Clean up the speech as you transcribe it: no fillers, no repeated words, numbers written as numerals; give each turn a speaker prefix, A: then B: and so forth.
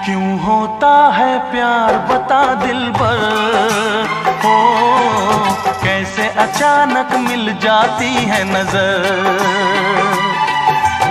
A: क्यों होता है प्यार बता दिलबर, हो कैसे अचानक मिल जाती है नजर।